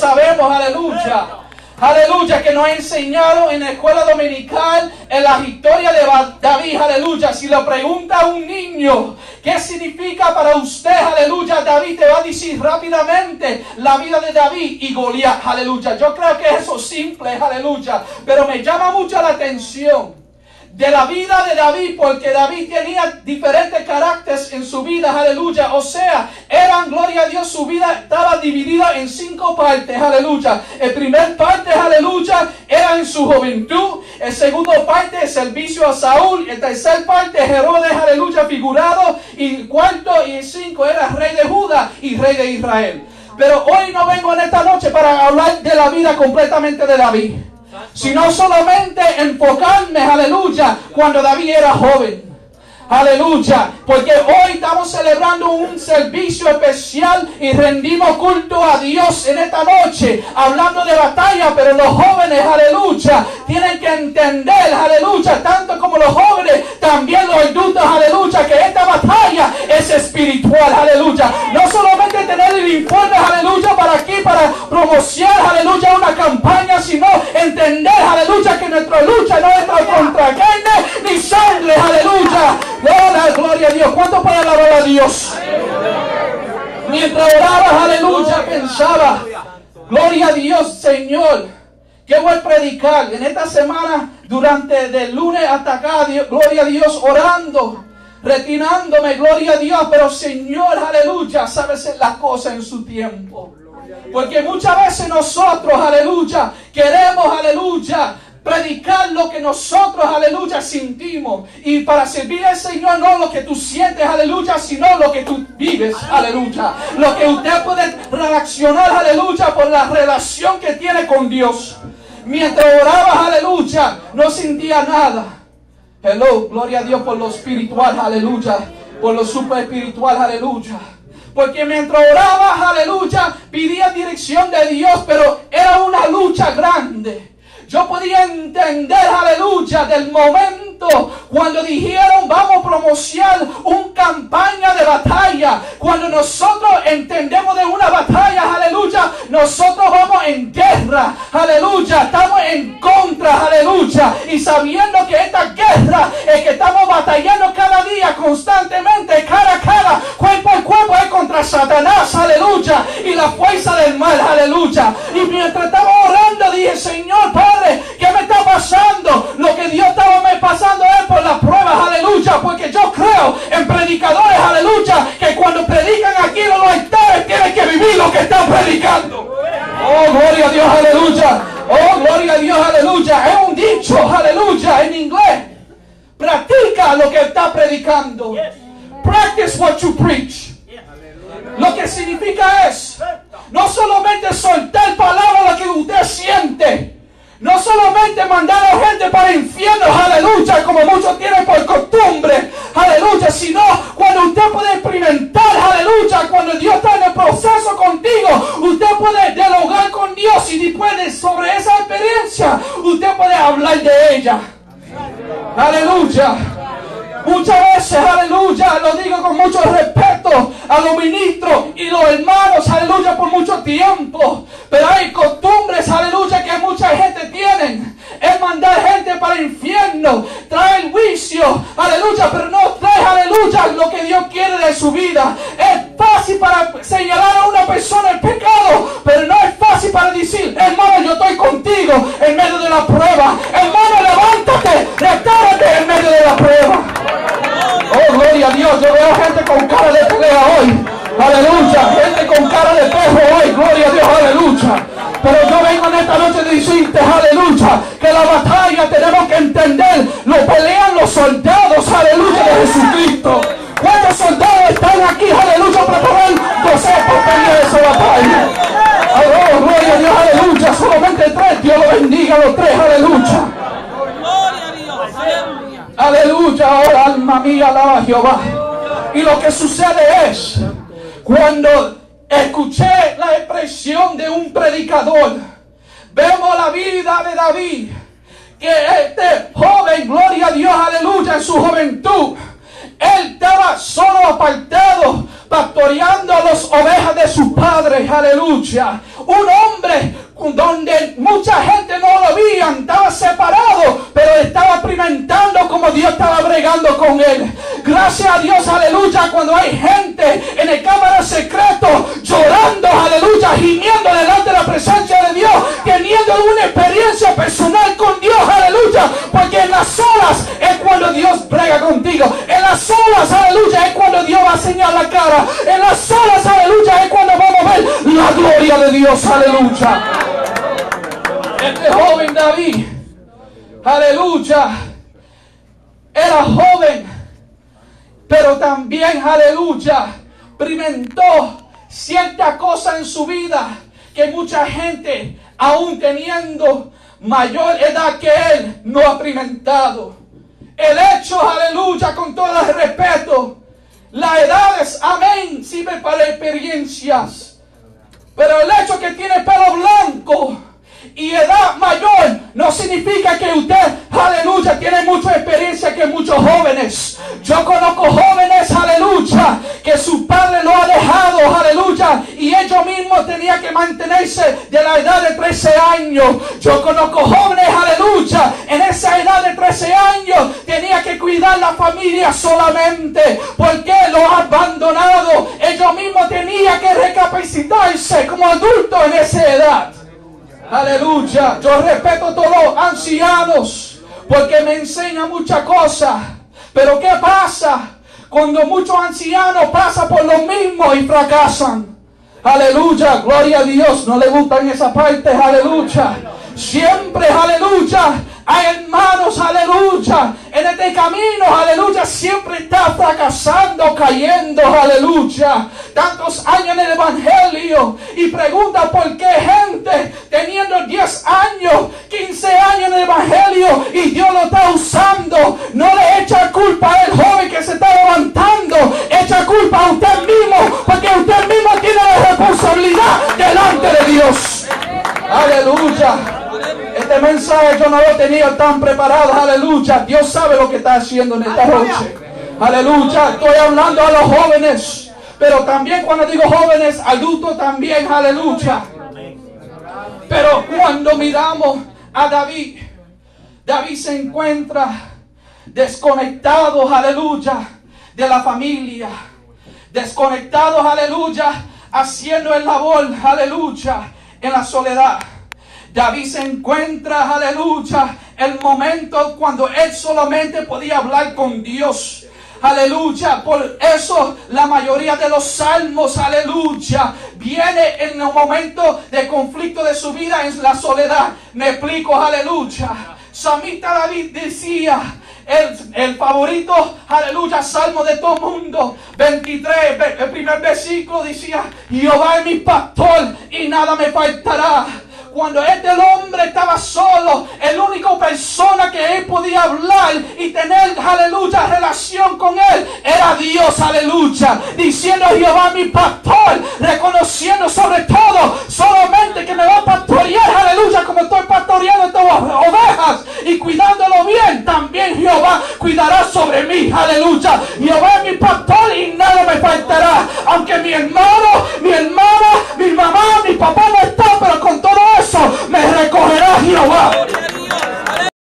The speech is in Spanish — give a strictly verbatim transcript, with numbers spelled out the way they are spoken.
sabemos, aleluya. Aleluya, que nos ha enseñado en la escuela dominical en la historia de David, aleluya. Si le pregunta a un niño qué significa para usted, aleluya, David te va a decir rápidamente la vida de David y Goliat, aleluya. Yo creo que eso es simple, aleluya, pero me llama mucho la atención de la vida de David, porque David tenía diferentes caracteres en su vida, aleluya. O sea, eran, gloria a Dios, su vida estaba dividida en cinco partes, aleluya. El primer parte, aleluya, era en su juventud. El segundo parte, el servicio a Saúl. El tercer parte, Herodes, aleluya, figurado. Y el cuarto y el cinco era rey de Judá y rey de Israel. Pero hoy no vengo en esta noche para hablar de la vida completamente de David, sino solamente enfocarme, aleluya, cuando David era joven. Aleluya, porque hoy estamos celebrando un servicio especial y rendimos culto a Dios en esta noche, hablando de batalla, pero los jóvenes, aleluya, tienen que entender, aleluya, tanto como los jóvenes, también los adultos, aleluya, que esta batalla es espiritual, aleluya. No solamente tener el informe, aleluya, para aquí, para promocionar, aleluya, una campaña, sino entender, aleluya, que nuestra lucha no es contra carne ni sangre, aleluya. Gloria, gloria a Dios. ¿Cuánto para alabar a Dios? Mientras orabas, aleluya, pensaba, gloria a Dios, Señor, ¿qué voy a predicar? En esta semana, durante del lunes hasta acá, Dios, gloria a Dios, orando, retirándome, gloria a Dios, pero Señor, aleluya, sabe hacer las cosas en su tiempo. Porque muchas veces nosotros, aleluya, queremos, aleluya, predicar lo que nosotros, aleluya, sentimos. Y para servir al Señor, no lo que tú sientes, aleluya, sino lo que tú vives, aleluya. Lo que usted puede reaccionar, aleluya, por la relación que tiene con Dios. Mientras orabas, aleluya, no sentía nada. Hello, gloria a Dios por lo espiritual, aleluya. Por lo super espiritual, aleluya. Porque mientras orabas, aleluya, pedía dirección de Dios, pero era una lucha grande. Yo podía entender, aleluya, del momento cuando dijeron vamos a promocionar una campaña de batalla. Cuando nosotros entendemos de una batalla, aleluya, nosotros vamos en guerra, aleluya, estamos en contra, aleluya. Y sabiendo que esta guerra es que estamos batallando cada día, constantemente, cara a cara, cuerpo a cuerpo, es contra Satanás, aleluya, y la fuerza del mal, aleluya. Y mientras estaba orando, dije, Señor, Padre, ¿qué me está pasando? Lo que Dios estaba me pasando es por las pruebas, aleluya, porque yo creo en predicadores, aleluya, que cuando predican aquí en los altares tienen que vivir lo que están predicando. Oh, gloria a Dios, aleluya. Oh, gloria a Dios, aleluya. Es un dicho, aleluya, en inglés. Practica lo que está predicando. Practice what you preach. Lo que significa es no solamente soltar palabras lo que usted siente. No solamente mandar a gente para el infierno, aleluya, como muchos tienen por costumbre, aleluya, sino cuando usted puede experimentar, aleluya, cuando Dios está en el proceso contigo, usted puede dialogar con Dios y después de sobre esa experiencia, usted puede hablar de ella. Aleluya. Muchas veces, aleluya, lo digo con mucho respeto a los ministros y los hermanos, aleluya, por mucho tiempo. Pero hay costumbres, aleluya, que mucha gente tiene. Es mandar gente para el infierno, trae el juicio, aleluya, pero no trae, aleluya, lo que Dios quiere de su vida. Es fácil para señalar a una persona el pecado, pero no es fácil para decir, hermano, yo estoy contigo en medio de la prueba. Hermano, levántate, restárate en medio de la prueba. Oh, gloria a Dios, yo veo gente con cara de pelea hoy, aleluya, gente con cara de perro hoy, gloria a Dios, aleluya. Pero yo vengo en esta noche a decirte, aleluya, que la batalla tenemos que entender, lo pelean los soldados, aleluya, de Jesucristo. ¿Cuántos soldados están aquí, aleluya, preparándose por pelear esa batalla? Oh, gloria a Dios, aleluya, solamente tres, Dios lo bendiga a los tres, aleluya. Aleluya, oh alma mía, alaba a Jehová. Y lo que sucede es, cuando escuché la expresión de un predicador, vemos la vida de David, que este joven, gloria a Dios, aleluya, en su juventud, él estaba solo apartado, pastoreando a las ovejas de su padre, aleluya. Un hombre donde mucha gente no lo veía, estaba separado, pero estaba experimentando como Dios estaba bregando con él. Gracias a Dios, aleluya, cuando hay gente en el cámara secreto llorando, aleluya, gimiendo delante de la presencia de Dios, teniendo una experiencia personal con Dios, aleluya, porque en las olas es cuando Dios brega contigo, en las olas, aleluya, es cuando Dios va a enseñar la cara, en las olas, aleluya, es cuando vamos a ver la gloria de Dios, aleluya. Este joven David, aleluya, era joven, pero también, aleluya, experimentó cierta cosa en su vida que mucha gente, aún teniendo mayor edad que él, no ha experimentado. El hecho, aleluya, con todo el respeto, las edades, amén, sirven para experiencias, pero el hecho que tiene pelo blanco y edad mayor no significa que usted, aleluya, tiene mucha experiencia que muchos jóvenes. Yo conozco jóvenes, aleluya, que su padre lo ha dejado, aleluya, y ellos mismos tenían que mantenerse de la edad de trece años. Yo conozco jóvenes, aleluya, en esa edad de trece años tenía que cuidar la familia solamente porque lo ha abandonado. Ellos mismos tenían que recapacitarse como adultos en esa edad. Aleluya. Yo respeto a todos los ancianos porque me enseñan muchas cosas. Pero ¿qué pasa cuando muchos ancianos pasan por lo mismo y fracasan? Aleluya. Gloria a Dios. No le gustan esas partes. Aleluya. Siempre, aleluya, hay hermanos, aleluya, en este camino, aleluya, siempre está fracasando, cayendo, aleluya. Tantos años en el evangelio y pregunta por qué gente teniendo diez años, quince años en el evangelio y Dios lo está usando. No le echa culpa al joven que se está levantando, echa culpa a usted mismo, porque usted mismo tiene la responsabilidad delante de Dios. Aleluya. Este mensaje yo no lo tenía tan preparado, aleluya. Dios sabe lo que está haciendo en esta noche. Aleluya. Estoy hablando a los jóvenes, pero también cuando digo jóvenes, adultos también, aleluya. Pero cuando miramos a David, David se encuentra desconectado, aleluya, de la familia. Desconectado, aleluya, haciendo el labor, aleluya, en la soledad. David se encuentra, aleluya, el momento cuando él solamente podía hablar con Dios. Aleluya. Por eso la mayoría de los salmos, aleluya, viene en el momento de conflicto de su vida en la soledad. Me explico, aleluya. Salmista David decía, el, el favorito, aleluya, salmo de todo el mundo, veintitrés, el primer versículo decía, Jehová es mi pastor y nada me faltará. Cuando este hombre estaba solo, el único persona que él podía hablar y tener, aleluya, relación con él, era Dios, aleluya. Diciendo, Jehová mi pastor, reconociendo sobre todo, solamente que me va a pastorear, aleluya, como estoy pastoreando estas ovejas y cuidándolo bien, también Jehová cuidará sobre mí, aleluya. Jehová es mi pastor y nada me faltará. Aunque mi hermano, mi hermana, mi mamá, mi papá no están, pero con todo eso me recogerá Jehová.